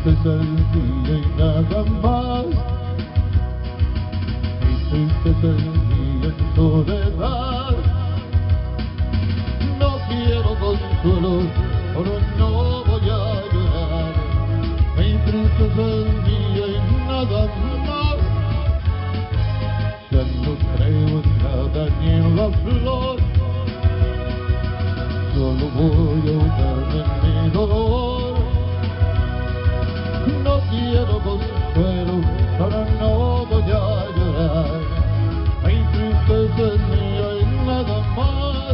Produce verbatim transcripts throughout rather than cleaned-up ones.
tristeza es mía y nada más. Mi tristeza es mía en soledad. No quiero consuelo, pero no voy a llorar. Mi tristeza es mía y nada más. Ya no creo en nada ni en la flor. Solo voy a ahogarme en mi dolor. No quiero consuelo, pero no voy a llorar. Mi tristeza es mía y nada más.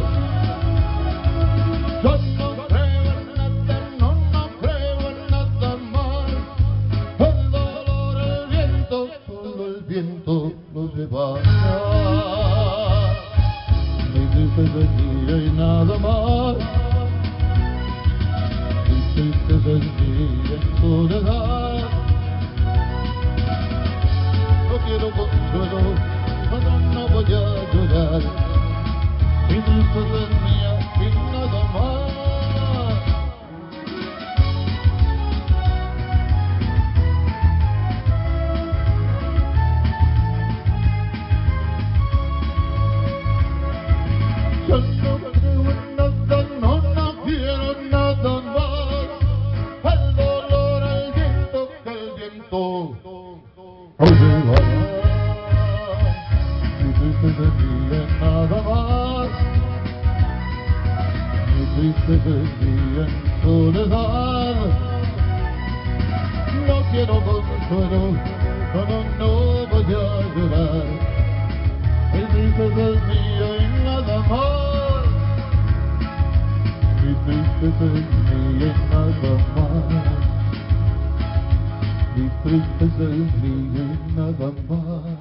Yo no creo en nada, no, no creo en nada más. El dolor, el viento, solo el viento lo lleva. Mi tristeza es mía y nada más. Mi tristeza es mía en soledad. No quiero consuelo, pero no voy a llorar. Mi tristeza es mía y nada más. Yo no creo en nada, no, no quiero nada más. El dolor, el viento, que el viento lo llevará. Mi tristeza es mía y nada más. Mi tristeza es mía en soledad. No quiero consuelo, pero no voy a llorar. Mi tristeza es mía y nada más. Mi tristeza es mía y nada más. Mi tristeza es mía y nada más.